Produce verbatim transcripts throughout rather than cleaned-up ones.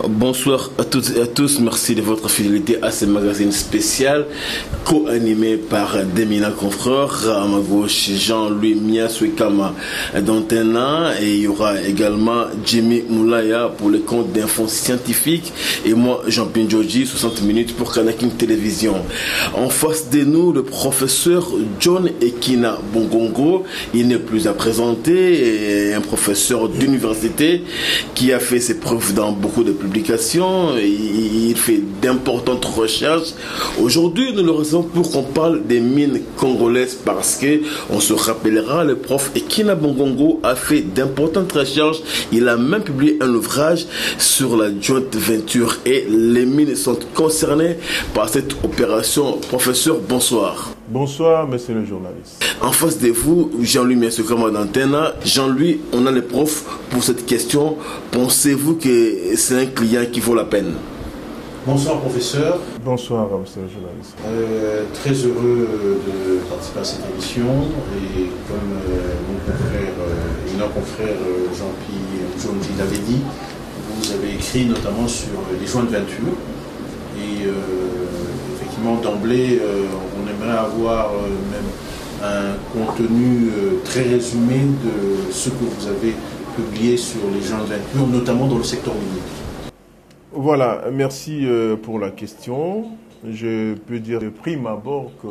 Bonsoir à toutes et à tous, merci de votre fidélité à ce magazine spécial co-animé par d'éminents confrères. À ma gauche, Jean-Louis Miaswekama d'Antena, et il y aura également Jimmy Moulaya pour les comptes d'infos scientifiques, et moi Jean-Pierre Djodji, soixante minutes pour Kanakin Télévision. En face de nous, le professeur John Ekina Bongongo. Il n'est plus à présenter, un professeur d'université qui a fait ses preuves dans beaucoup de publications. Il fait d'importantes recherches. Aujourd'hui, nous le recevons pour qu'on parle des mines congolaises, parce que on se rappellera, le prof Ekina Bongongo a fait d'importantes recherches. Il a même publié un ouvrage sur la joint venture, et les mines sont concernées par cette opération. Professeur, bonsoir. Bonsoir, monsieur le journaliste. En face de vous, Jean-Louis Miaswekama d'Antena. Jean-Louis, on a les profs pour cette question. Pensez-vous que c'est un client qui vaut la peine? Bonsoir, professeur. Bonsoir, monsieur le journaliste. Euh, très heureux de participer à cette émission. Et comme euh, mon confrère euh, et notre confrère euh, Jean-Pierre Djodji l'avait dit, vous avez écrit notamment sur les joint ventures. Et euh, effectivement, d'emblée, euh, on aimerait avoir euh, même un contenu euh, très résumé de ce que vous avez publié sur les joint ventures, notamment dans le secteur minier. Voilà, merci euh, pour la question. Je peux dire de prime abord que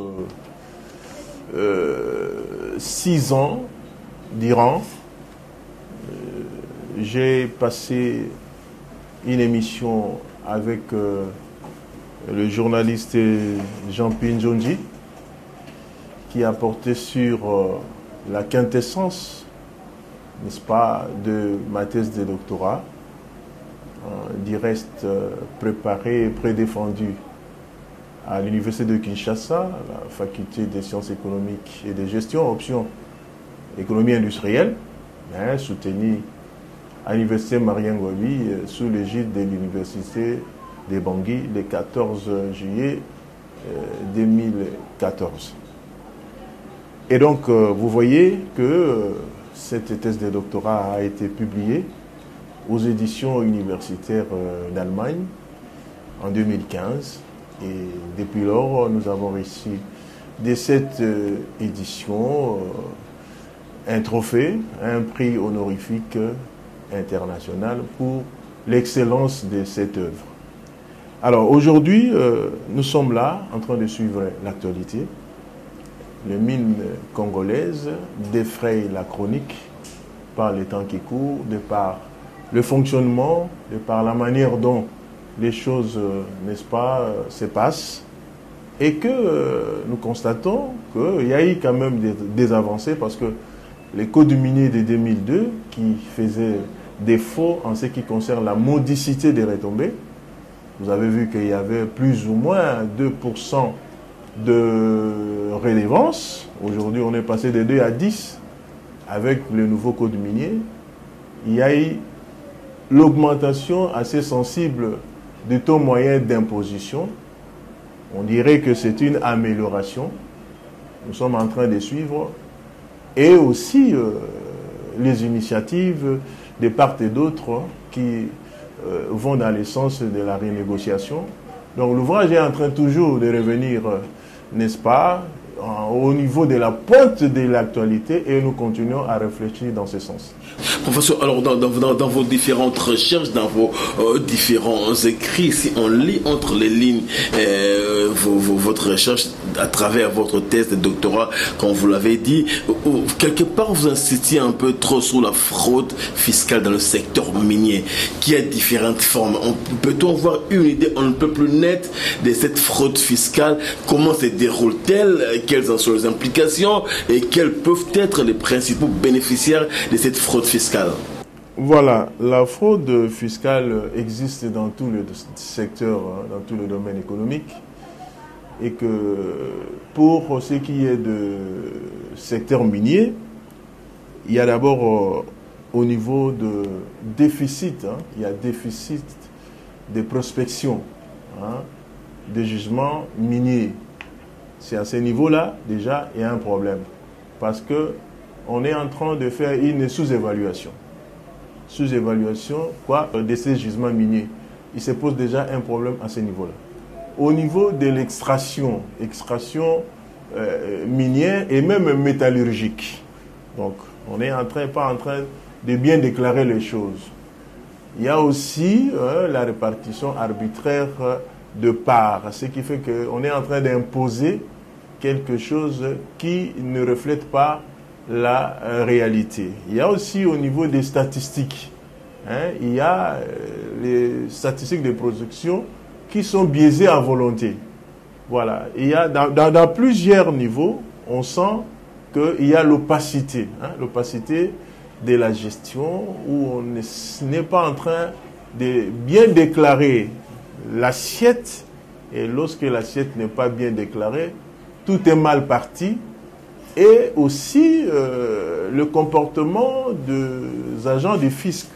euh, six ans d'Iran, euh, j'ai passé une émission avec euh, le journaliste Jean-Pierre Djodji, qui a porté sur euh, la quintessence, n'est-ce pas, de ma thèse de doctorat, euh, d'y reste euh, préparé et prédéfendu à l'université de Kinshasa, la faculté des sciences économiques et de gestion, option économie industrielle, hein, soutenue à l'université Marien Ngouabi, euh, sous l'égide de l'université de Bangui, le quatorze juillet euh, deux mille quatorze. Et donc, euh, vous voyez que euh, cette thèse de doctorat a été publiée aux éditions universitaires euh, d'Allemagne en deux mille quinze. Et depuis lors, nous avons reçu de cette euh, édition euh, un trophée, un prix honorifique euh, international pour l'excellence de cette œuvre. Alors, aujourd'hui, euh, nous sommes là en train de suivre l'actualité. Les mines congolaises défrayent la chronique par les temps qui courent, de par le fonctionnement, de par la manière dont les choses, euh, n'est-ce pas, euh, se passent, et que euh, nous constatons qu'il y a eu quand même des, des avancées, parce que les codes miniers de deux mille deux, qui faisaient défaut en ce qui concerne la modicité des retombées, vous avez vu qu'il y avait plus ou moins deux pour cent de redevance. Aujourd'hui, on est passé de deux à dix avec le nouveau code minier. Il y a eu l'augmentation assez sensible du taux moyen d'imposition. On dirait que c'est une amélioration. Nous sommes en train de suivre. Et aussi euh, les initiatives de part et d'autre qui euh, vont dans le sens de la renégociation. Donc l'ouvrage est en train toujours de revenir, euh, n'est-ce pas, au niveau de la pointe de l'actualité, et nous continuons à réfléchir dans ce sens. Professeur, alors dans, dans, dans vos différentes recherches, dans vos euh, différents écrits, si on lit entre les lignes euh, vos, vos, votre recherche à travers votre thèse de doctorat, comme vous l'avez dit, euh, quelque part vous insistez un peu trop sur la fraude fiscale dans le secteur minier, qui a différentes formes. Peut-on avoir une idée un peu plus nette de cette fraude fiscale? Comment se déroule-t-elle? Quelles en sont les implications? Et quels peuvent être les principaux bénéficiaires de cette fraude fiscale? Voilà, la fraude fiscale existe dans tous les secteurs, dans tous les domaines économiques, et que pour ce qui est de secteur minier, il y a d'abord euh, au niveau de déficit, hein, il y a déficit de prospection, hein, de gisements miniers. C'est à ce niveau-là, déjà, il y a un problème. Parce qu'on est en train de faire une sous-évaluation. Sous-évaluation, quoi, de ces gisements miniers. il se pose déjà un problème à ce niveau-là. Au niveau de l'extraction, extraction euh, minière et même métallurgique. Donc, on est en train, pas en train de bien déclarer les choses. Il y a aussi euh, la répartition arbitraire de parts, ce qui fait qu'on est en train d'imposer quelque chose qui ne reflète pas la euh, réalité. Il y a aussi au niveau des statistiques, hein, il y a euh, les statistiques de production qui sont biaisées à volonté. Voilà. Il y a dans, dans, dans plusieurs niveaux, on sent qu'il y a l'opacité, hein, l'opacité de la gestion où on n'est pas en train de bien déclarer l'assiette, et lorsque l'assiette n'est pas bien déclarée, tout est mal parti. Et aussi euh, le comportement des agents du fisc,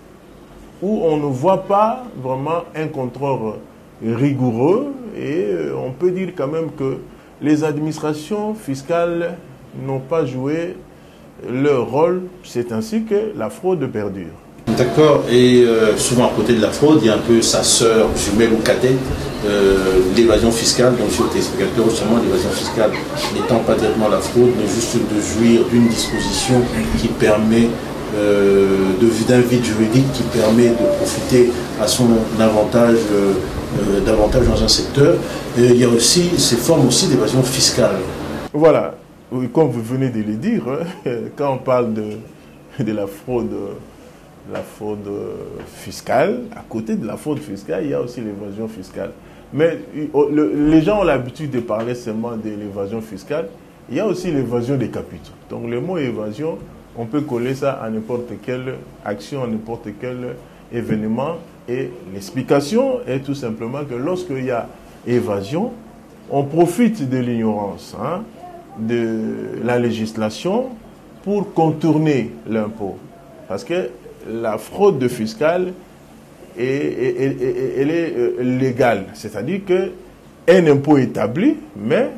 où on ne voit pas vraiment un contrôle rigoureux, et euh, on peut dire quand même que les administrations fiscales n'ont pas joué leur rôle, c'est ainsi que la fraude perdure. D'accord, et euh, souvent à côté de la fraude, il y a un peu sa sœur jumelle ou cadette, euh, l'évasion fiscale, donc je téléspectateur, justement l'évasion fiscale n'étant pas directement la fraude, mais juste de jouir d'une disposition qui permet euh, d'un vide juridique qui permet de profiter à son avantage, euh, euh, davantage dans un secteur. Et il y a aussi ces formes aussi d'évasion fiscale. Voilà, comme vous venez de le dire, quand on parle de, de la fraude, la fraude fiscale, à côté de la fraude fiscale, il y a aussi l'évasion fiscale. Mais le, les gens ont l'habitude de parler seulement de l'évasion fiscale. Il y a aussi l'évasion des capitaux. Donc le mot évasion, on peut coller ça à n'importe quelle action, à n'importe quel événement. Et l'explication est tout simplement que lorsqu'il y a évasion, on profite de l'ignorance, hein, de la législation pour contourner l'impôt. Parce que la fraude fiscale, est, est, est, est, elle est légale. C'est-à-dire qu'un impôt établi, mais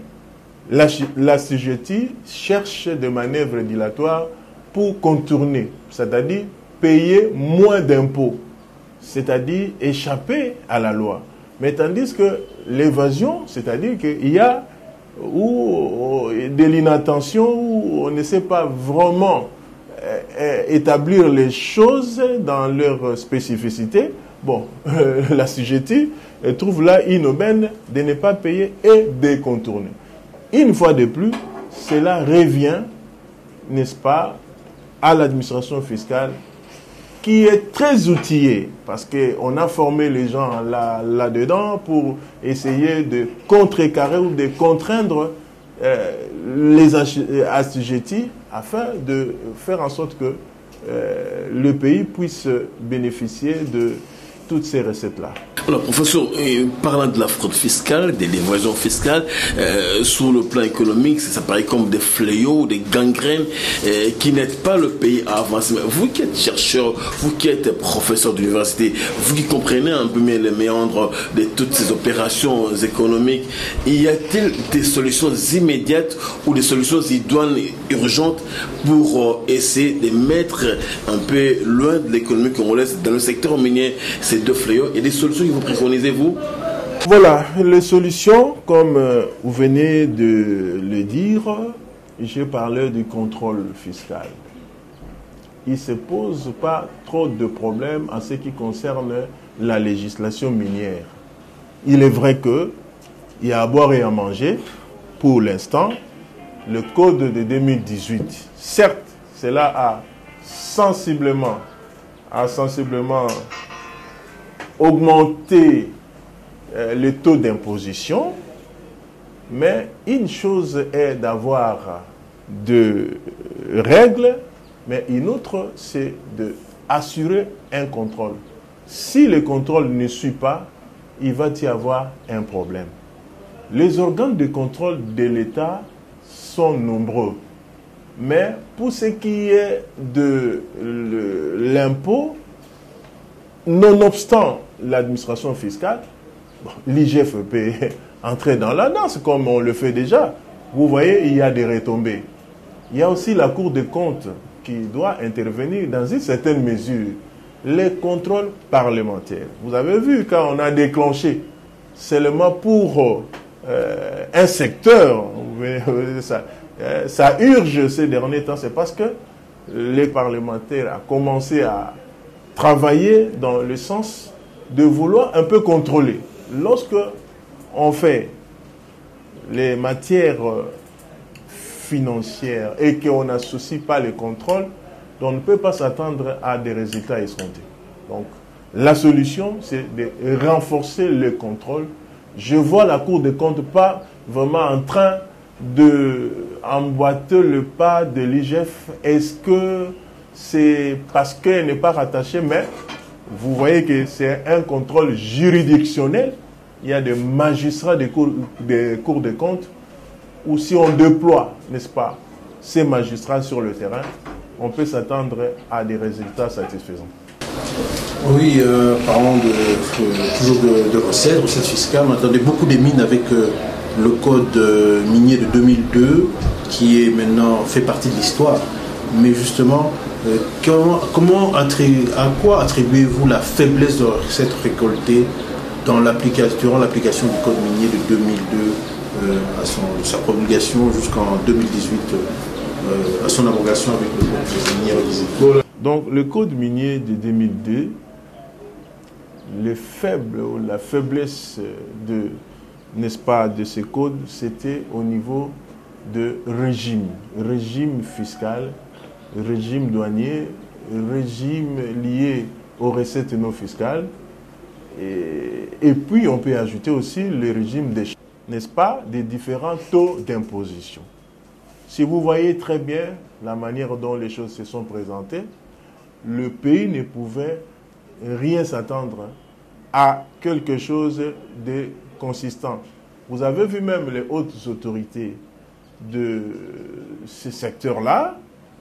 l'assujetti cherche des manœuvres dilatoires pour contourner, c'est-à-dire payer moins d'impôts, c'est-à-dire échapper à la loi. Mais tandis que l'évasion, c'est-à-dire qu'il y a ou de l'inattention, où on ne sait pas vraiment euh, établir les choses dans leur spécificité, bon, euh, l'assujetti trouve là une aubaine de ne pas payer et de contourner. Une fois de plus, cela revient, n'est-ce pas, à l'administration fiscale qui est très outillée, parce qu'on a formé les gens là, là-dedans pour essayer de contrecarrer ou de contraindre euh, les assujettis afin de faire en sorte que euh, le pays puisse bénéficier de toutes ces recettes-là. Alors, professeur, euh, parlant de la fraude fiscale, de l'évasion fiscale, euh, sur le plan économique, ça paraît comme des fléaux, des gangrènes euh, qui n'aident pas le pays à avancer. Mais vous qui êtes chercheur, vous qui êtes professeur d'université, vous qui comprenez un peu mieux les méandres de toutes ces opérations économiques, y a-t-il des solutions immédiates ou des solutions idoines, urgentes pour euh, essayer de mettre un peu loin de l'économie congolaise dans le secteur minier ces deux fléaux, et des solutions que vous préconisez, vous? Voilà, les solutions, comme euh, vous venez de le dire, je parlais du contrôle fiscal. Il ne se pose pas trop de problèmes en ce qui concerne la législation minière. Il est vrai qu'il y a à boire et à manger. Pour l'instant, le code de deux mille dix-huit, certes, cela a sensiblement, a sensiblement augmenter euh, le taux d'imposition, mais une chose est d'avoir de règles, mais une autre, c'est d'assurer un contrôle. Si le contrôle ne suit pas, il va y avoir un problème. Les organes de contrôle de l'État sont nombreux, mais pour ce qui est de l'impôt, nonobstant l'administration fiscale, bon, l'I G F peut entrer dans la danse comme on le fait déjà. Vous voyez, il y a des retombées. Il y a aussi la Cour des comptes qui doit intervenir dans une certaine mesure. les contrôles parlementaires. Vous avez vu, quand on a déclenché seulement pour euh, un secteur, ça, euh, ça urge ces derniers temps, c'est parce que les parlementaires ont commencé à travailler dans le sens de vouloir un peu contrôler. Lorsque on fait les matières financières et qu'on n'associe pas les contrôles, on ne peut pas s'attendre à des résultats escomptés. Donc, la solution, c'est de renforcer le contrôle. Je vois la Cour des comptes pas vraiment en train d'emboîter le pas de l'I G F. Est-ce que c'est parce qu'elle n'est pas rattachée, mais vous voyez que c'est un contrôle juridictionnel. Il y a des magistrats des cours, des cours des comptes où si on déploie, n'est-ce pas, ces magistrats sur le terrain, on peut s'attendre à des résultats satisfaisants. Oui, euh, parlons de, de, toujours de, de recettes, recettes fiscales. On attendait beaucoup des mines avec euh, le code euh, minier de deux mille deux qui est maintenant fait partie de l'histoire. Mais justement, euh, comment, comment attribu, à quoi attribuez-vous la faiblesse de recettes récoltées dans l'application, durant l'application du code minier de deux mille deux euh, à son, sa promulgation jusqu'en deux mille dix-huit euh, à son abrogation avec le code minier révisé? Donc le code minier de deux mille deux, le faible ou la faiblesse de, n'est-ce pas, de ce code, c'était au niveau de régime, régime fiscal, régime douanier, régime lié aux recettes non fiscales. Et, et puis, on peut ajouter aussi le régime des, n'est-ce pas, des différents taux d'imposition. Si vous voyez très bien la manière dont les choses se sont présentées, le pays ne pouvait rien s'attendre à quelque chose de consistant. Vous avez vu même les hautes autorités de ce secteur-là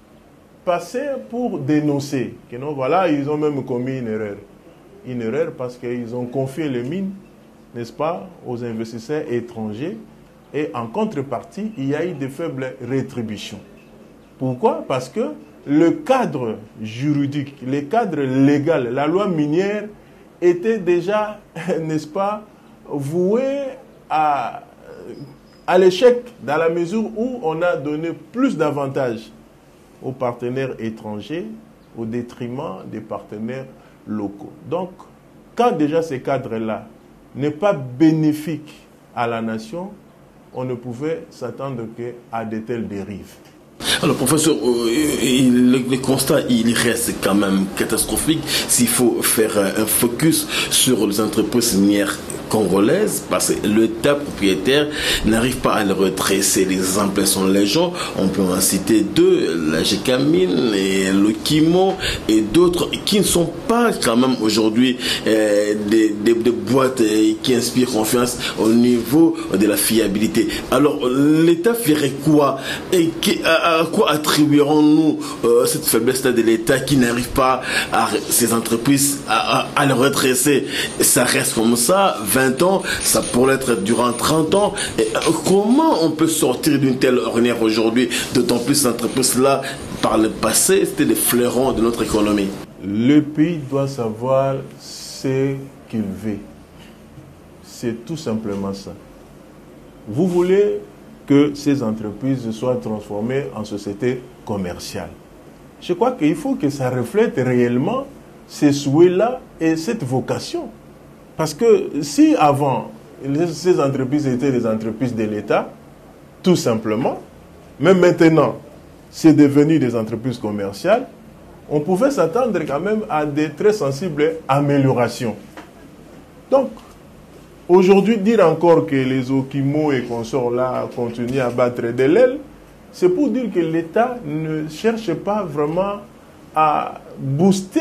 passer pour dénoncer que non, voilà, ils ont même commis une erreur. Une erreur parce qu'ils ont confié les mines, n'est-ce pas, aux investisseurs étrangers et en contrepartie, il y a eu de faibles rétributions. Pourquoi? Parce que le cadre juridique, le cadre légal, la loi minière était déjà, n'est-ce pas, voué à, à l'échec dans la mesure où on a donné plus d'avantages aux partenaires étrangers au détriment des partenaires locaux. Donc, quand déjà ces cadres-là n'est pas bénéfique à la nation, on ne pouvait s'attendre qu'à de telles dérives. Alors, professeur, le, le constat, il reste quand même catastrophique s'il faut faire un focus sur les entreprises minières congolaises, parce que l'État propriétaire n'arrive pas à le redresser. Les exemples sont légion. On peut en citer deux, la Gécamine et le Kimo et d'autres qui ne sont pas quand même aujourd'hui euh, des, des, des boîtes qui inspirent confiance au niveau de la fiabilité. Alors, l'État ferait quoi et qui, à, à quoi attribuerons-nous euh, cette faiblesse-là de l'État qui n'arrive pas à ces entreprises à, à, à le redresser? Ça reste comme ça, vingt ans, ça pourrait être durant trente ans. Et comment on peut sortir d'une telle ornière aujourd'hui, d'autant plus ces entreprises-là, par le passé, c'était des fleurons de notre économie? Le pays doit savoir ce qu'il veut. C'est tout simplement ça. Vous voulez que ces entreprises soient transformées en sociétés commerciales. Je crois qu'il faut que ça reflète réellement ces souhaits-là et cette vocation. Parce que si avant, ces entreprises étaient des entreprises de l'État, tout simplement, mais maintenant, c'est devenu des entreprises commerciales, on pouvait s'attendre quand même à des très sensibles améliorations. Donc, aujourd'hui, dire encore que les Okimo et consorts là continuent à battre de l'aile, c'est pour dire que l'État ne cherche pas vraiment à booster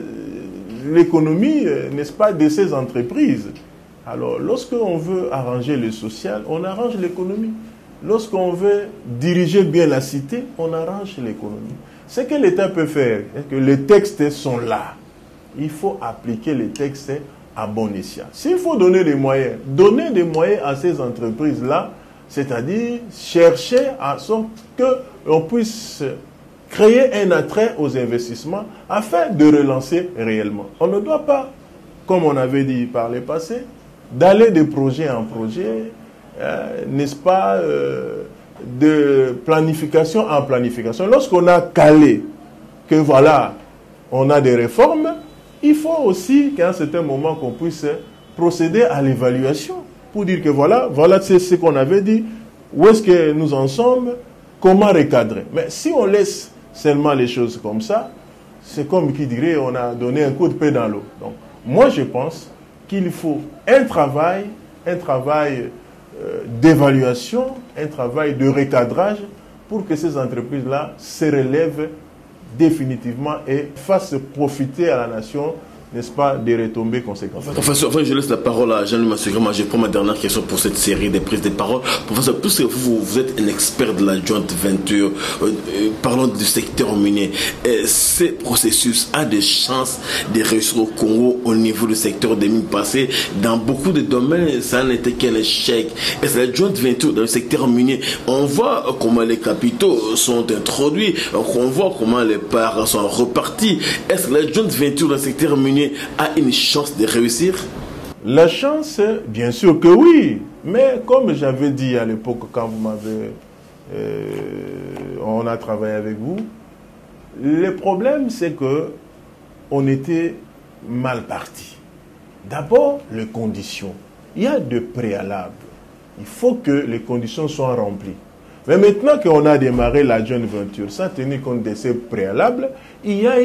l'économie, n'est-ce pas, de ces entreprises. Alors, lorsqu'on veut arranger le social, on arrange l'économie. Lorsqu'on veut diriger bien la cité, on arrange l'économie. Ce que l'État peut faire, c'est que les textes sont là. Il faut appliquer les textes à bon escient. S'il faut donner des moyens, donner des moyens à ces entreprises-là, c'est-à-dire chercher à sorte que l'on puisse créer un attrait aux investissements afin de relancer réellement. On ne doit pas, comme on avait dit par le passé, d'aller de projet en projet, euh, n'est-ce pas, euh, de planification en planification. Lorsqu'on a calé que voilà, on a des réformes, il faut aussi qu'à un certain moment qu'on puisse procéder à l'évaluation pour dire que voilà, voilà c'est ce qu'on avait dit, où est-ce que nous en sommes, comment recadrer. Mais si on laisse seulement les choses comme ça, c'est comme qui dirait on a donné un coup de pied dans l'eau. Donc moi je pense qu'il faut un travail, un travail euh, d'évaluation, un travail de recadrage pour que ces entreprises-là se relèvent définitivement et fassent profiter à la nation, n'est-ce pas, des retombées conséquentes. Enfin, enfin, je laisse la parole à Jean-Louis Massegrama. Moi, je prends ma dernière question pour cette série des prises de parole. Professeur, puisque vous, vous êtes un expert de la joint venture, euh, euh, parlons du secteur minier. Euh, ce processus a des chances de réussir au Congo au niveau du secteur des mines passées. Dans beaucoup de domaines, ça n'était qu'un échec. Est-ce la joint venture dans le secteur minier, on voit comment les capitaux sont introduits, on voit comment les parts sont reparties. Est-ce que la joint venture dans le secteur minier a une chance de réussir? La chance, bien sûr que oui. Mais comme j'avais dit à l'époque quand vous m'avez... Euh, on a travaillé avec vous, le problème c'est que on était mal parti. D'abord, les conditions. Il y a de préalables. Il faut que les conditions soient remplies. Mais maintenant qu'on a démarré la joint venture, sans tenir compte de ces préalables, il y a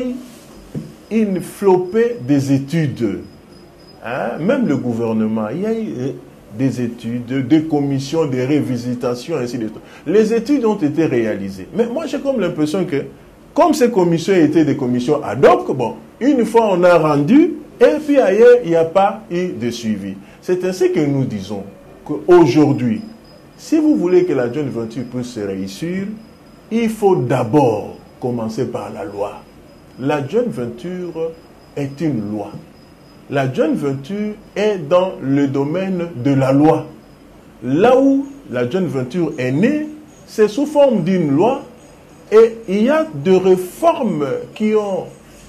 une flopée des études. Hein? Même le gouvernement, il y a eu des études, des commissions, des révisitations, ainsi de suite. Les études ont été réalisées. Mais moi, j'ai comme l'impression que, comme ces commissions étaient des commissions ad hoc, bon, une fois on a rendu, et puis ailleurs, il n'y a pas eu de suivi. C'est ainsi que nous disons qu'aujourd'hui, si vous voulez que la joint venture puisse se réussir, il faut d'abord commencer par la loi. La joint venture est une loi. La joint venture est dans le domaine de la loi. Là où la joint venture est née, c'est sous forme d'une loi et il y a de réformes qui ont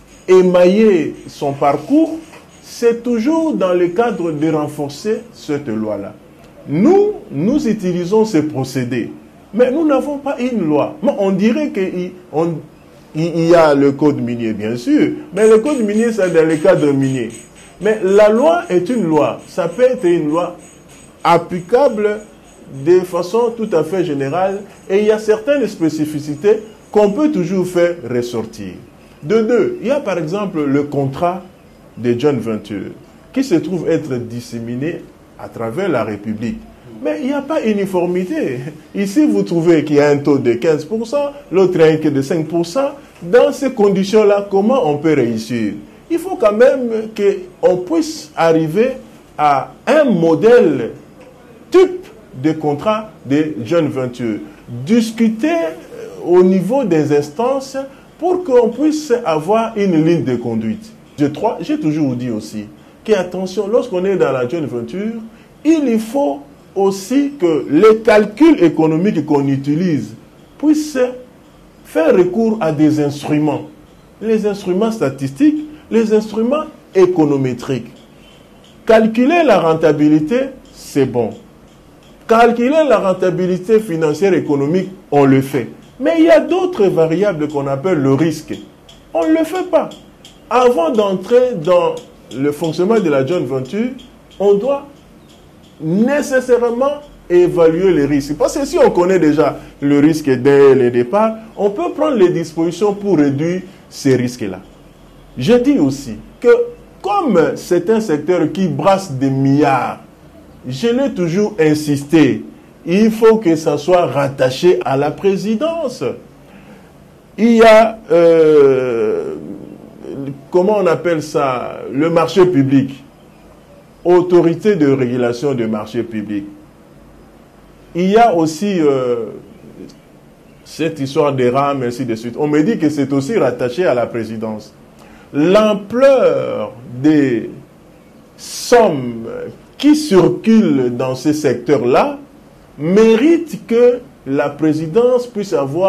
émaillé son parcours. C'est toujours dans le cadre de renforcer cette loi-là. Nous, nous utilisons ces procédés, mais nous n'avons pas une loi. On dirait qu'on... Il y a le code minier, bien sûr, mais le code minier, c'est dans le cadre minier. Mais la loi est une loi. Ça peut être une loi applicable de façon tout à fait générale et il y a certaines spécificités qu'on peut toujours faire ressortir. De deux, il y a par exemple le contrat de joint venture qui se trouve être disséminé à travers la République. Mais il n'y a pas uniformité. Ici, vous trouvez qu'il y a un taux de quinze pour cent, l'autre un de cinq pour cent. Dans ces conditions-là, comment on peut réussir? Il faut quand même qu'on puisse arriver à un modèle type de contrat de joint venture. Discuter au niveau des instances pour qu'on puisse avoir une ligne de conduite. Je crois, j'ai toujours dit aussi qu'attention, lorsqu'on est dans la joint venture, il faut aussi que les calculs économiques qu'on utilise puissent faire recours à des instruments. Les instruments statistiques, les instruments économétriques. Calculer la rentabilité, c'est bon. Calculer la rentabilité financière économique, on le fait. Mais il y a d'autres variables qu'on appelle le risque. On ne le fait pas. Avant d'entrer dans le fonctionnement de la joint venture, on doit nécessairement évaluer les risques. Parce que si on connaît déjà le risque dès le départ, on peut prendre les dispositions pour réduire ces risques-là. Je dis aussi que comme c'est un secteur qui brasse des milliards, je l'ai toujours insisté, il faut que ça soit rattaché à la présidence. Il y a, euh, comment on appelle ça, le marché public. Autorité de régulation du marché public. Il y a aussi euh, cette histoire des rames, ainsi de suite. On me dit que c'est aussi rattaché à la présidence. L'ampleur des sommes qui circulent dans ces secteurs-là mérite que la présidence puisse avoir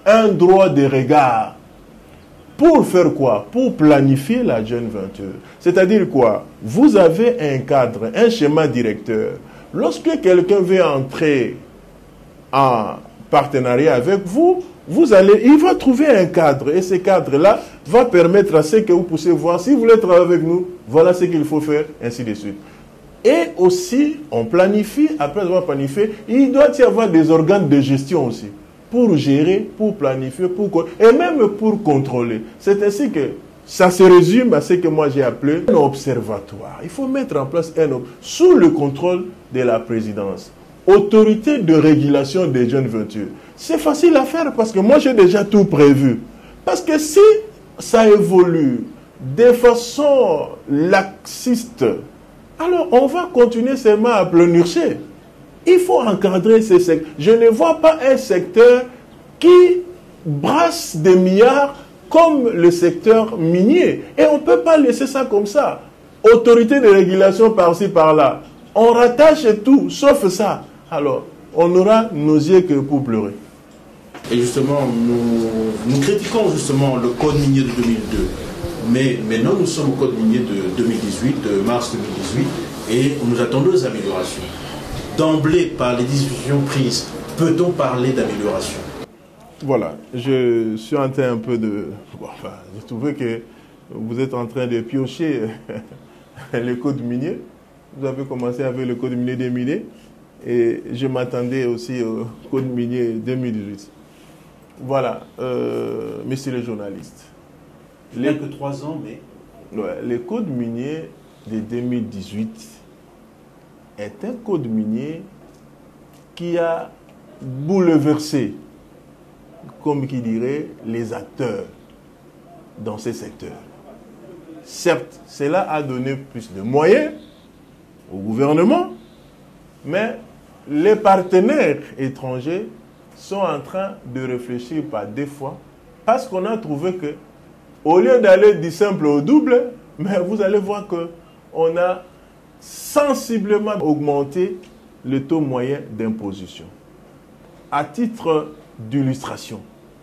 un droit de regard. Pour faire quoi? Pour planifier la joint venture. C'est-à-dire quoi? Vous avez un cadre, un schéma directeur. Lorsque quelqu'un veut entrer en partenariat avec vous, vous allez, il va trouver un cadre. Et ce cadre-là va permettre à ce que vous puissiez voir, si vous voulez travailler avec nous, voilà ce qu'il faut faire, ainsi de suite. Et aussi, on planifie, après avoir planifié, il doit y avoir des organes de gestion aussi, pour gérer, pour planifier, pour, et même pour contrôler. C'est ainsi que ça se résume à ce que moi j'ai appelé un observatoire. Il faut mettre en place un observatoire sous le contrôle de la présidence. Autorité de régulation des jeunes ventures. C'est facile à faire parce que moi j'ai déjà tout prévu. Parce que si ça évolue de façon laxiste, alors on va continuer seulement à pleurnicher. Il faut encadrer ces secteurs. Je ne vois pas un secteur qui brasse des milliards comme le secteur minier. Et on ne peut pas laisser ça comme ça. Autorité de régulation par-ci, par-là. On rattache tout, sauf ça. Alors, on aura nos yeux que pour pleurer. Et justement, nous, nous critiquons justement le code minier de deux mille deux. Mais maintenant, nous sommes au code minier de deux mille dix-huit, de mars deux mille dix-huit, et nous attendons des améliorations. D'emblée, par les décisions prises, peut-on parler d'amélioration? Voilà, je suis en train un peu de... Bon, enfin, j'ai trouvé que vous êtes en train de piocher le code minier. Vous avez commencé avec le code minier deux mille et je m'attendais aussi au code minier deux mille dix-huit. Voilà, euh, messieurs les journalistes. Il n'y a que trois ans, mais... Ouais, le code minier de deux mille dix-huit est un code minier qui a bouleversé, comme qui dirait, les acteurs dans ces secteurs. Certes, cela a donné plus de moyens au gouvernement, mais les partenaires étrangers sont en train de réfléchir par deux fois parce qu'on a trouvé que au lieu d'aller du simple au double, mais vous allez voir qu'on a sensiblement augmenté le taux moyen d'imposition. À titre d'illustration,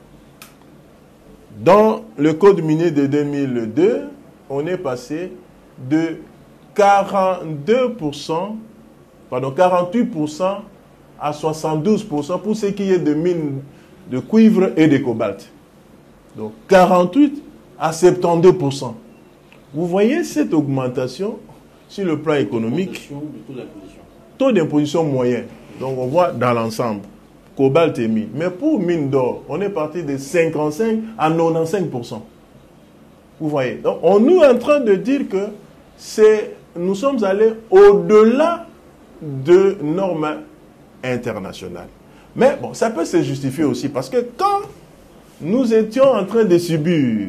dans le code minier de deux mille deux, on est passé de quarante-deux pour cent, pardon, quarante-huit pour cent à soixante-douze pour cent pour ce qui est de mines de cuivre et de cobalt. Donc quarante-huit à soixante-douze pour cent. Vous voyez cette augmentation sur le plan économique. Taux d'imposition moyen. Donc on voit dans l'ensemble. Cobalt et mine. Mais pour mine d'or, on est parti de cinquante-cinq à quatre-vingt-quinze pour cent. Vous voyez. Donc on est en train de dire que c'est, nous sommes allés au-delà de normes internationales. Mais bon, ça peut se justifier aussi parce que quand nous étions en train de subir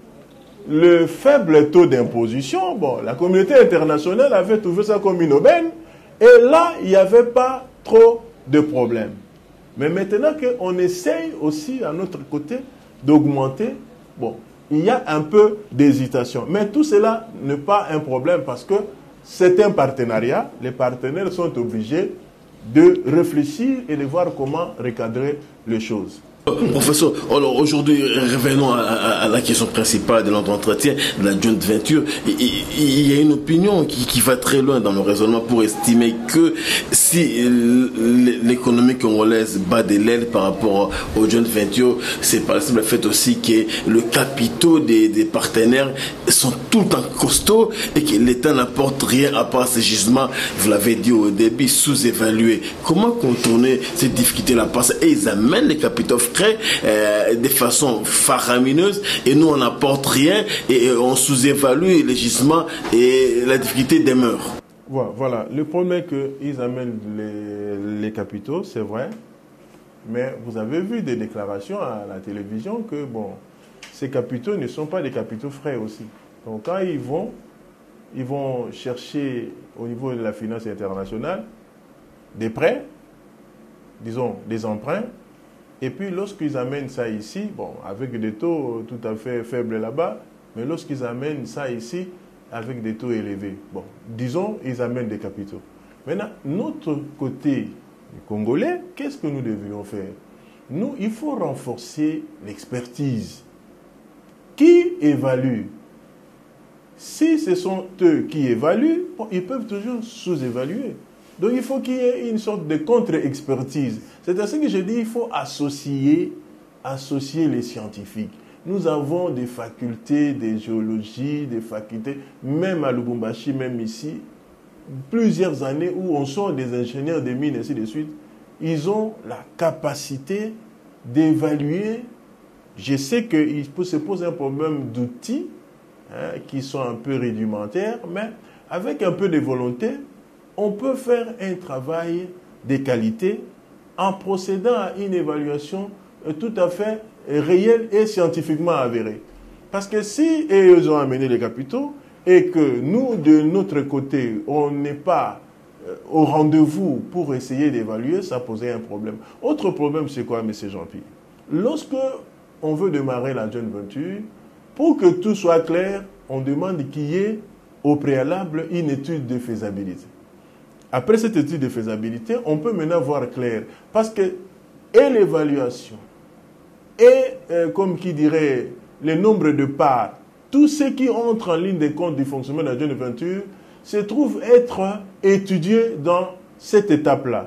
le faible taux d'imposition, bon, la communauté internationale avait trouvé ça comme une aubaine et là, il n'y avait pas trop de problèmes. Mais maintenant qu'on essaye aussi à notre côté d'augmenter, bon, il y a un peu d'hésitation. Mais tout cela n'est pas un problème parce que c'est un partenariat. Les partenaires sont obligés de réfléchir et de voir comment recadrer les choses. Professeur, alors aujourd'hui, revenons à, à, à la question principale de notre entretien, de la joint venture. Il, il, il y a une opinion qui, qui va très loin dans le raisonnement pour estimer que si l'économie congolaise bat de l'aile par rapport aux joint ventures, c'est par exemple le fait aussi que le capitaux des, des partenaires sont tout le temps costauds et que l'État n'apporte rien à part ces gisements, vous l'avez dit au début, sous-évalués. Comment contourner ces difficultés-là? Parce qu'ils amènent les capitaux Euh, de façon faramineuse et nous on n'apporte rien et on sous-évalue les gisements et la difficulté demeure. Voilà, voilà. Le problème est qu'ils amènent les, les capitaux, c'est vrai, mais vous avez vu des déclarations à la télévision que bon, ces capitaux ne sont pas des capitaux frais aussi. Donc quand ils vont, ils vont chercher au niveau de la finance internationale des prêts, disons des emprunts. Et puis, lorsqu'ils amènent ça ici, bon, avec des taux tout à fait faibles là-bas, mais lorsqu'ils amènent ça ici, avec des taux élevés, bon, disons, ils amènent des capitaux. Maintenant, notre côté Congolais, qu'est-ce que nous devrions faire? Nous, il faut renforcer l'expertise. Qui évalue? Si ce sont eux qui évaluent, bon, ils peuvent toujours sous-évaluer. Donc il faut qu'il y ait une sorte de contre-expertise. C'est ainsi que je dis qu'il faut associer, associer les scientifiques. Nous avons des facultés de géologie, des facultés, même à Lubumbashi, même ici, plusieurs années où on sort des ingénieurs des mines, ainsi de suite. Ils ont la capacité d'évaluer. Je sais qu'il se pose un problème d'outils hein, qui sont un peu rudimentaires, mais avec un peu de volonté, on peut faire un travail de qualité en procédant à une évaluation tout à fait réelle et scientifiquement avérée. Parce que si ils ont amené les capitaux et que nous, de notre côté, on n'est pas au rendez-vous pour essayer d'évaluer, ça posait un problème. Autre problème, c'est quoi, M. Jean-Pierre? Lorsque on veut démarrer la joint venture, pour que tout soit clair, on demande qu'il y ait au préalable une étude de faisabilité. Après cette étude de faisabilité, on peut maintenant voir clair. Parce que, et l'évaluation, et, euh, comme qui dirait, le nombre de parts, tout ce qui entre en ligne de compte du fonctionnement de la joint venture, se trouve être étudié dans cette étape-là.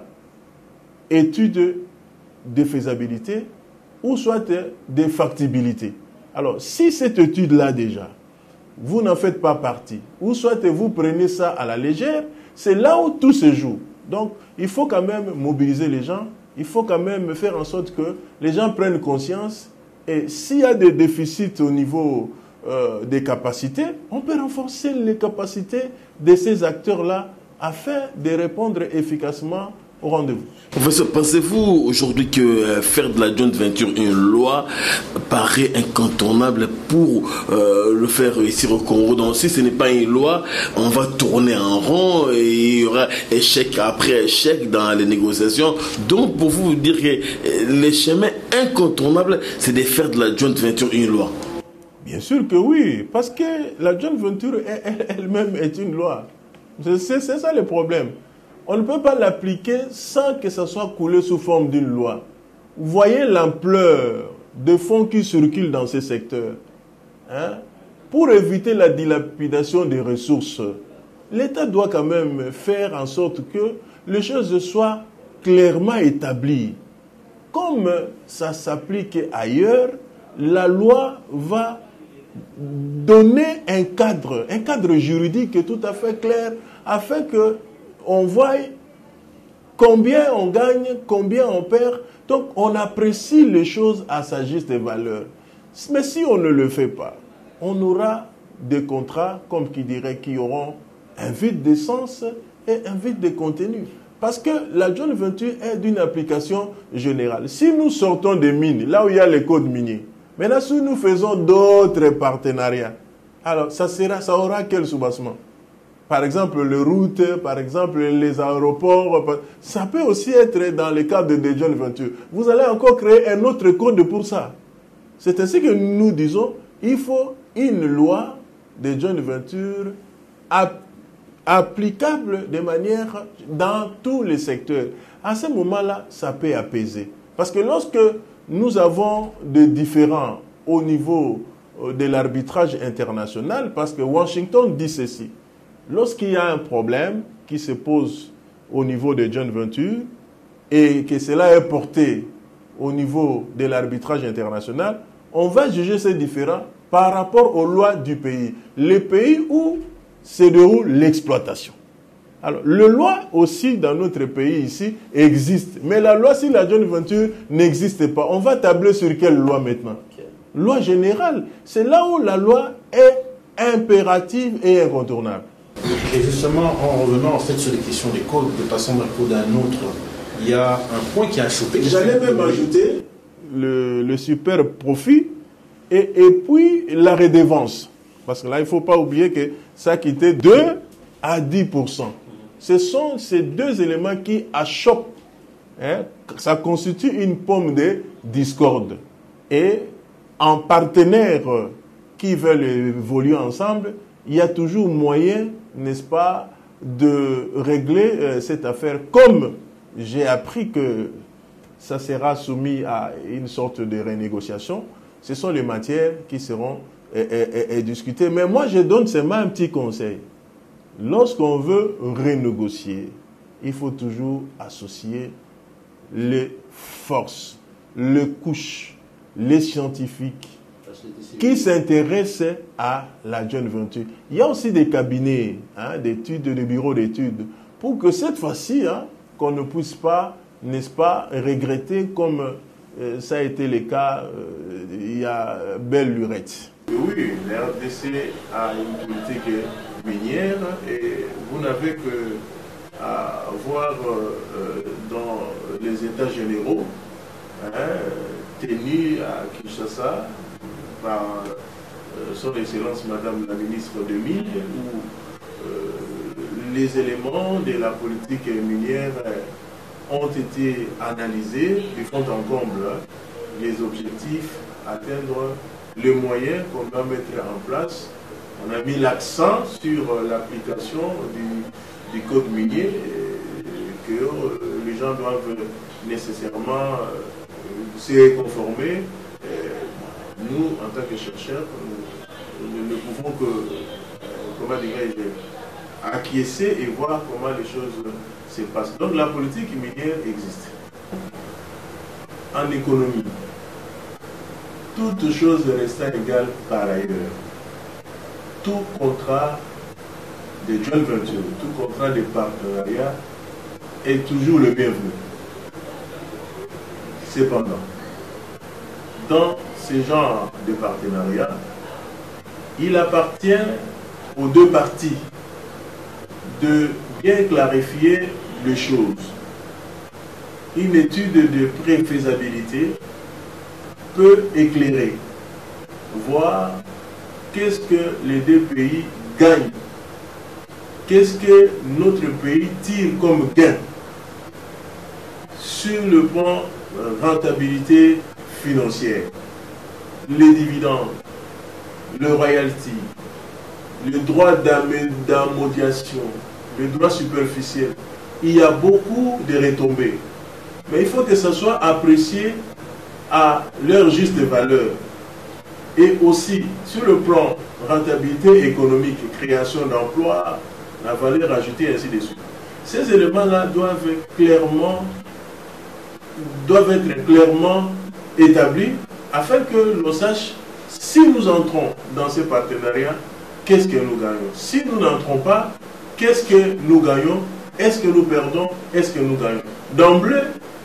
Étude de faisabilité, ou soit de factibilité. Alors, si cette étude-là déjà, vous n'en faites pas partie, ou soit vous prenez ça à la légère, c'est là où tout se joue. Donc, il faut quand même mobiliser les gens, il faut quand même faire en sorte que les gens prennent conscience. Et s'il y a des déficits au niveau euh, des capacités, on peut renforcer les capacités de ces acteurs-là afin de répondre efficacement au rendez-vous. Professeur, pensez-vous aujourd'hui que euh, faire de la joint venture une loi paraît incontournable pour euh, le faire réussir au Congo? Donc si ce n'est pas une loi, on va tourner en rond et il y aura échec après échec dans les négociations. Donc pour vous dire que euh, le chemin incontournable, c'est de faire de la joint venture une loi. Bien sûr que oui, parce que la joint venture elle-même est une loi. C'est ça le problème. On ne peut pas l'appliquer sans que ça soit coulé sous forme d'une loi. Vous voyez l'ampleur de fonds qui circulent dans ces secteurs. Hein? Pour éviter la dilapidation des ressources, l'État doit quand même faire en sorte que les choses soient clairement établies. Comme ça s'applique ailleurs, la loi va donner un cadre, un cadre juridique tout à fait clair afin que on voit combien on gagne, combien on perd. Donc, on apprécie les choses à sa juste valeur. Mais si on ne le fait pas, on aura des contrats, comme qui dirait, qui auront un vide de sens et un vide de contenu. Parce que la joint venture est d'une application générale. Si nous sortons des mines, là où il y a les codes miniers, maintenant, si nous faisons d'autres partenariats, alors ça, sera, ça aura quel soubassement? Par exemple, les routes, par exemple, les aéroports. Ça peut aussi être dans le cadre des joint ventures. Vous allez encore créer un autre code pour ça. C'est ainsi que nous disons, il faut une loi des joint ventures applicable de manière dans tous les secteurs. À ce moment-là, ça peut apaiser. Parce que lorsque nous avons des différends au niveau de l'arbitrage international, parce que Washington dit ceci, lorsqu'il y a un problème qui se pose au niveau des joint ventures et que cela est porté au niveau de l'arbitrage international, on va juger ces différends par rapport aux lois du pays. Les pays où se déroule l'exploitation. Alors, la loi aussi dans notre pays ici existe. Mais la loi sur la joint venture n'existe pas. On va tabler sur quelle loi maintenant? Okay. Loi générale. C'est là où la loi est impérative et incontournable. Et justement, en revenant en fait sur les questions des codes, de passant d'un code à un autre, il y a un point qui a chopé. J'allais même ajouter le, le super profit et, et puis la redevance. Parce que là, il ne faut pas oublier que ça quittait deux à dix pour cent. Ce sont ces deux éléments qui achoppent. Hein, ça constitue une pomme de discorde. Et en partenaires qui veulent évoluer ensemble, il y a toujours moyen, n'est-ce pas, de régler euh, cette affaire. Comme j'ai appris que ça sera soumis à une sorte de renégociation. Ce sont les matières qui seront et, et, et discutées. Mais moi, je donne seulement un petit conseil. Lorsqu'on veut renégocier, il faut toujours associer les forces, les couches, les scientifiques qui s'intéressent à la jeune venture. Il y a aussi des cabinets hein, d'études, des bureaux d'études, pour que cette fois-ci, hein, qu'on ne puisse pas, n'est-ce pas, regretter comme euh, ça a été le cas euh, il y a belle lurette. Oui, la R D C a une politique minière et vous n'avez que à voir euh, dans les états généraux hein, tenus à Kinshasa par euh, son excellence Madame la ministre de Mines, où euh, les éléments de la politique minière ont été analysés, ils font en comble les objectifs, atteindre les moyens qu'on doit mettre en place. On a mis l'accent sur l'application du, du code minier et que les gens doivent nécessairement se conformer. Nous, en tant que chercheurs, nous, nous ne pouvons que, comment dirais-je, acquiescer et voir comment les choses se passent. Donc la politique minière existe. En économie, toute chose restant égale par ailleurs. Tout contrat de joint venture, tout contrat de partenariat est toujours le bienvenu. Cependant, dans ce genre de partenariat, il appartient aux deux parties de bien clarifier les choses. Une étude de préfaisabilité peut éclairer, voir qu'est-ce que les deux pays gagnent, qu'est-ce que notre pays tire comme gain sur le plan rentabilité financière, les dividendes, le royalty, le droit d'amodiation, le droit superficiel. Il y a beaucoup de retombées. Mais il faut que ça soit apprécié à leur juste valeur. Et aussi, sur le plan rentabilité économique, création d'emplois, la valeur ajoutée, ainsi de suite. Ces éléments-là doivent clairement, doivent être clairement établis afin que l'on sache si nous entrons dans ces partenariats, qu'est-ce que nous gagnons. Si nous n'entrons pas, qu'est-ce que nous gagnons? Est-ce que nous perdons? Est-ce que nous gagnons? D'emblée,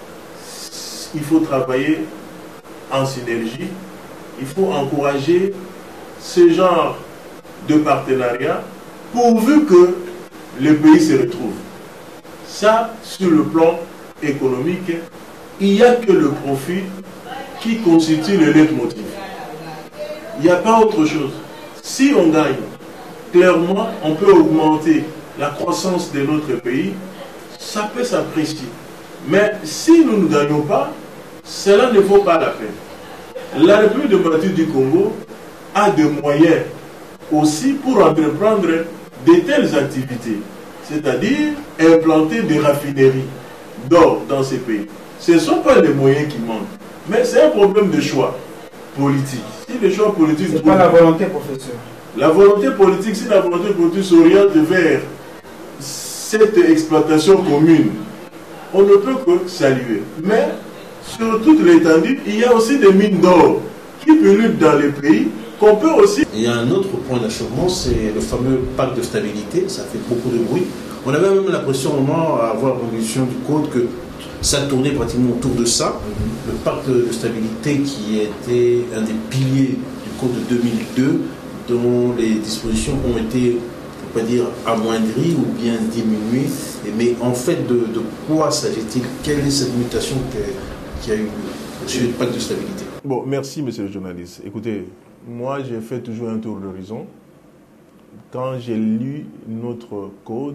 il faut travailler en synergie. Il faut encourager ce genre de partenariat pourvu que le pays se retrouve. Ça, sur le plan économique, il n'y a que le profit qui constitue le leitmotiv. Il n'y a pas autre chose. Si on gagne, clairement, on peut augmenter la croissance de notre pays, ça peut s'apprécier. Mais si nous ne gagnons pas, cela ne vaut pas la peine. La République démocratique du Congo a des moyens aussi pour entreprendre de telles activités, c'est-à-dire implanter des raffineries d'or dans ces pays. Ce ne sont pas les moyens qui manquent, mais c'est un problème de choix politique. Si les choix politiques... C'est pas la volonté, professeur. La volonté politique, si la volonté politique s'oriente vers cette exploitation commune, on ne peut que saluer. Mais sur toute l'étendue, il y a aussi des mines d'or qui pullulent dans les pays qu'on peut aussi... Il y a un autre point d'achèvement, c'est le fameux pacte de stabilité. Ça fait beaucoup de bruit. On avait même l'impression au moment à avoir l'évolution du code que ça tournait pratiquement autour de ça. Le pacte de stabilité qui était un des piliers du code de deux mille deux, dont les dispositions ont été, on peut dire, amoindries ou bien diminuées. Mais en fait, de, de quoi s'agit-il? Quelle est cette mutation qu'il y a eu sur le pacte de stabilité? Bon, merci, monsieur le journaliste. Écoutez, moi, j'ai fait toujours un tour d'horizon. Quand j'ai lu notre code,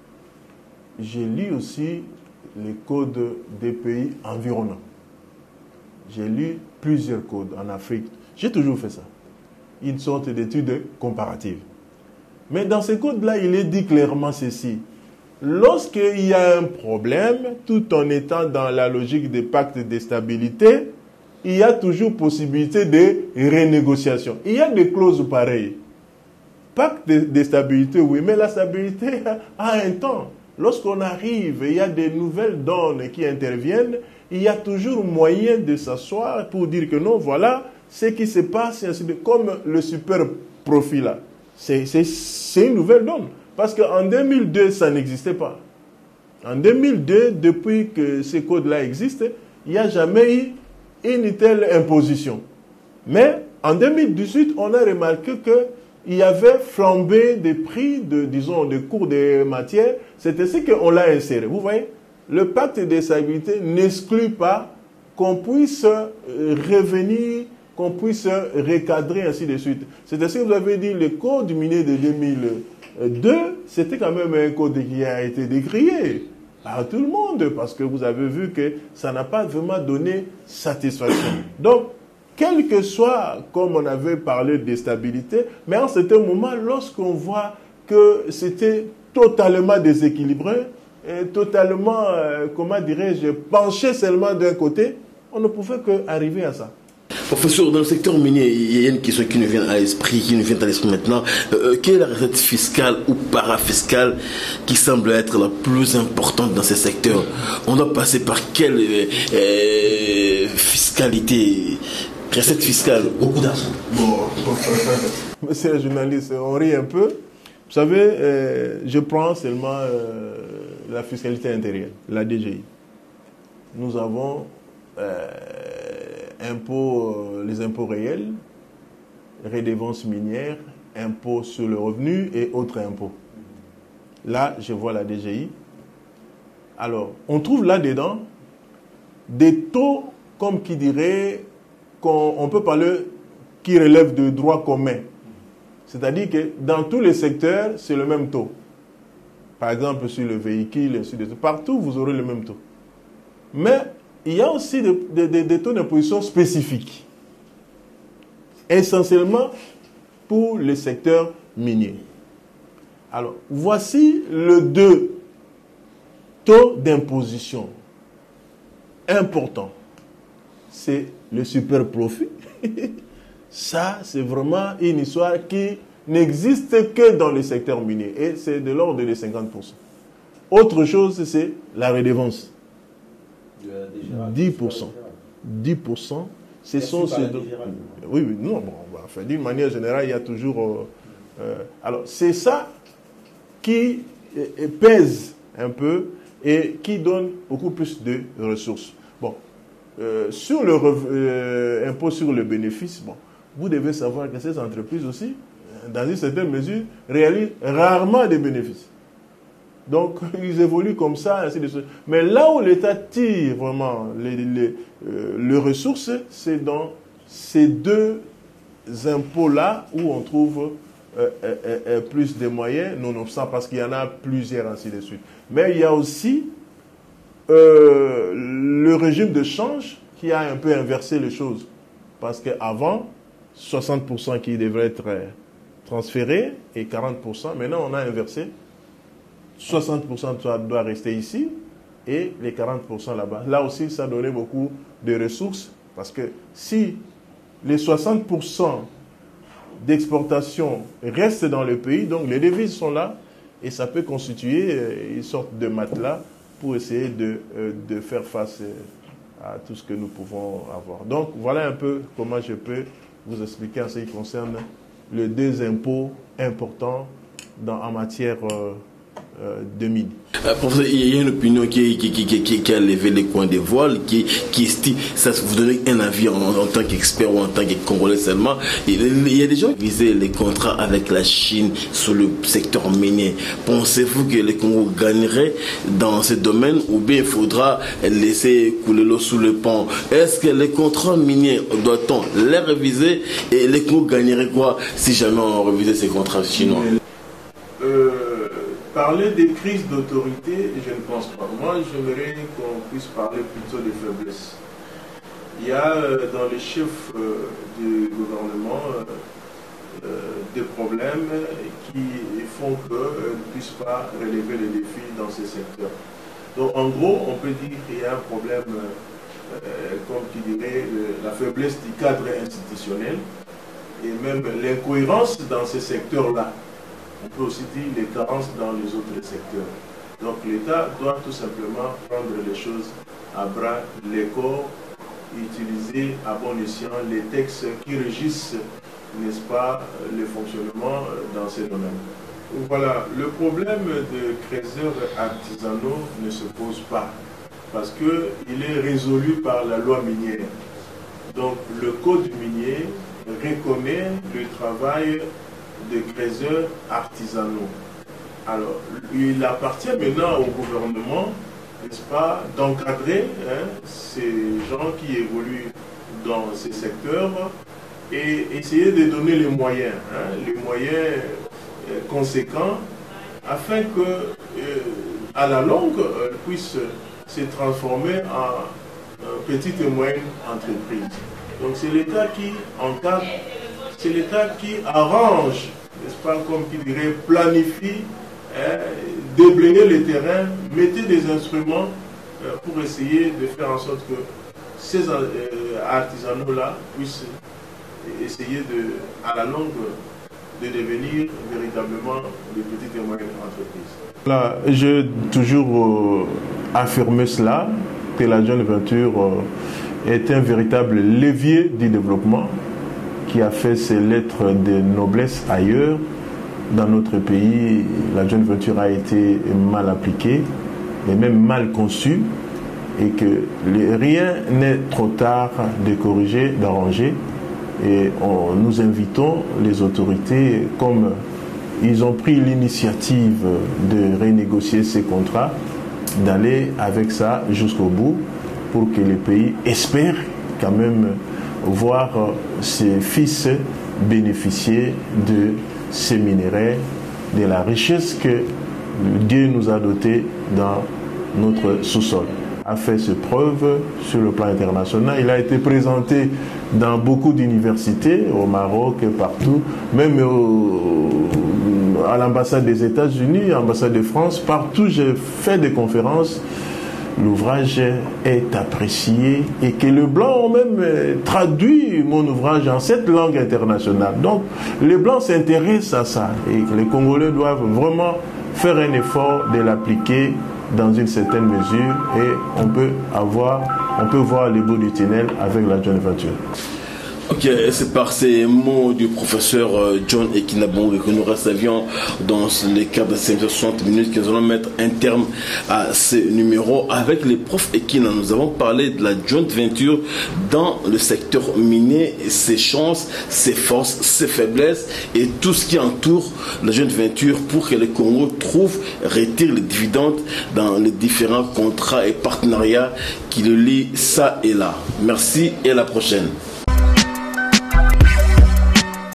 j'ai lu aussi les codes des pays environnants. J'ai lu plusieurs codes en Afrique. J'ai toujours fait ça. Une sorte d'étude comparative. Mais dans ces codes-là, il est dit clairement ceci. lorsqu'il y a un problème, tout en étant dans la logique des pactes de stabilité, il y a toujours possibilité de renégociation. Il y a des clauses pareilles. Pacte de, de stabilité, oui, mais la stabilité a un temps. Lorsqu'on arrive, il y a des nouvelles donnes qui interviennent, il y a toujours moyen de s'asseoir pour dire que non, voilà ce qui se passe, ainsi de, comme le super profit là. C'est une nouvelle donne. Parce qu'en deux mille deux, ça n'existait pas. En deux mille deux, depuis que ces codes-là existent, il n'y a jamais eu une telle imposition. Mais en deux mille dix-huit, on a remarqué qu'il y avait flambé des prix, de, disons, des cours de matières. C'est ainsi qu'on l'a inséré. Vous voyez, le pacte de stabilité n'exclut pas qu'on puisse revenir, qu'on puisse recadrer, ainsi de suite. C'est ainsi que vous avez dit, le code minier de deux mille deux, c'était quand même un code qui a été décrié par tout le monde, parce que vous avez vu que ça n'a pas vraiment donné satisfaction. Donc, quel que soit, comme on avait parlé de stabilité, mais en certain moment, lorsqu'on voit que c'était totalement déséquilibré, et totalement, euh, comment dirais-je, penché seulement d'un côté, on ne pouvait qu'arriver à ça. Professeur, dans le secteur minier, il y a une question qui nous vient à l'esprit, qui nous vient à l'esprit maintenant. Euh, quelle est la recette fiscale ou parafiscale qui semble être la plus importante dans ce secteur? On doit passer par quelle euh, fiscalité, recette fiscale? Beaucoup d'argent. Bon, monsieur le journaliste, on rit un peu. Vous savez, euh, je prends seulement euh, la fiscalité intérieure, la D G I. Nous avons euh, impôts, les impôts réels, redevances minières, impôts sur le revenu et autres impôts. Là, je vois la D G I. Alors, on trouve là-dedans des taux, comme qui dirait, qu'on on peut parler, qui relèvent de droit commun. C'est-à-dire que dans tous les secteurs, c'est le même taux. Par exemple, sur le véhicule, ainsi de suite. Partout, vous aurez le même taux. Mais il y a aussi des, des, des taux d'imposition spécifiques. Essentiellement pour le secteur minier. Alors, voici les deux taux d'imposition importants. C'est le super profit. Ça, c'est vraiment une histoire qui n'existe que dans le secteur minier. Et c'est de l'ordre de cinquante pour cent. Autre chose, c'est la redevance. dix pour cent. dix pour cent, ce sont ces deux. Oui, oui, non, bon, enfin, d'une manière générale, il y a toujours. Euh, euh, alors, c'est ça qui euh, pèse un peu et qui donne beaucoup plus de ressources. Bon, euh, sur le euh, impôt sur le bénéfice, bon, vous devez savoir que ces entreprises aussi, dans une certaine mesure, réalisent rarement des bénéfices. Donc, ils évoluent comme ça, ainsi de suite. Mais là où l'État tire vraiment les, les, euh, les ressources, c'est dans ces deux impôts-là où on trouve euh, euh, euh, plus de moyens, nonobstant parce qu'il y en a plusieurs, ainsi de suite. Mais il y a aussi euh, le régime de change qui a un peu inversé les choses. Parce qu'avant, soixante pour cent qui devraient être transférés et quarante pour cent, maintenant on a inversé. soixante pour cent doit rester ici et les quarante pour cent là-bas. Là aussi, ça donnait beaucoup de ressources parce que si les soixante pour cent d'exportation restent dans le pays, donc les devises sont là et ça peut constituer une sorte de matelas pour essayer de, de faire face à tout ce que nous pouvons avoir. Donc, voilà un peu comment je peux vous expliquer en ce qui concerne les deux impôts importants dans, en matière euh, euh, de mine. Euh, professeur, il y a une opinion qui, qui, qui, qui, qui a levé les coins des voiles, qui, qui estime, ça vous donne un avis en, en tant qu'expert ou en tant que Congolais seulement. Il, il y a des gens qui visaient les contrats avec la Chine sur le secteur minier. Pensez-vous que le Congo gagnerait dans ce domaine ou bien il faudra laisser couler l'eau sous le pont? Est-ce que les contrats miniers, doit-on les réviser et le Congo gagnerait quoi si jamais on révisait ces contrats chinois? euh... Parler des crises d'autorité, je ne pense pas. Moi, j'aimerais qu'on puisse parler plutôt de faiblesse. Il y a euh, dans les chefs euh, du gouvernement, euh, des problèmes qui font qu'elles ne puissent pas relever les défis dans ces secteurs. Donc en gros, on peut dire qu'il y a un problème, euh, comme qui dirait, le, la faiblesse du cadre institutionnel et même l'incohérence dans ces secteurs-là. On peut aussi dire les carences dans les autres secteurs. Donc l'État doit tout simplement prendre les choses à bras les corps, utiliser à bon escient les textes qui régissent, n'est-ce pas, le fonctionnement dans ces domaines. Voilà, le problème de creuseurs artisanaux ne se pose pas parce qu'il est résolu par la loi minière. Donc le code minier reconnaît le travail de creuseurs artisanaux. Alors, il appartient maintenant au gouvernement, n'est-ce pas, d'encadrer hein, ces gens qui évoluent dans ces secteurs et essayer de donner les moyens, hein, les moyens euh, conséquents afin que, euh, à la longue, euh, puissent se transformer en euh, petites et moyennes entreprises. Donc c'est l'État qui encadre, c'est l'État qui arrange, n'est-ce pas, comme qui dirait, planifie, hein, déblayer les terrains, mettez des instruments euh, pour essayer de faire en sorte que ces euh, artisanaux-là puissent essayer de, à la longue de devenir véritablement des petites et moyennes entreprises. Là, j'ai toujours euh, affirmé cela, que la joint venture euh, est un véritable levier du développement qui a fait ses lettres de noblesse ailleurs. Dans notre pays, la joint venture a été mal appliquée et même mal conçue et que les, rien n'est trop tard de corriger, d'arranger. Et on, nous invitons les autorités, comme ils ont pris l'initiative de renégocier ces contrats, d'aller avec ça jusqu'au bout pour que les pays espèrent quand même voir ses fils bénéficier de ces minéraux, de la richesse que Dieu nous a dotée dans notre sous-sol. A fait ses preuves sur le plan international. Il a été présenté dans beaucoup d'universités, au Maroc et partout, même au, à l'ambassade des États-Unis, l'ambassade de France, partout j'ai fait des conférences. L'ouvrage est apprécié et que les Blancs ont même traduit mon ouvrage en cette langue internationale. Donc les Blancs s'intéressent à ça et les Congolais doivent vraiment faire un effort de l'appliquer dans une certaine mesure et on peut avoir, on peut voir les bouts du tunnel avec la joint venture. Ok, c'est par ces mots du professeur John Ekinabongo que nous recevions dans les cadres de soixante minutes que nous allons mettre un terme à ces numéros. Avec les profs Ekina, nous avons parlé de la joint venture dans le secteur minier, ses chances, ses forces, ses faiblesses et tout ce qui entoure la joint venture pour que le Congo trouve, retire les dividendes dans les différents contrats et partenariats qui le lient ça et là. Merci et à la prochaine.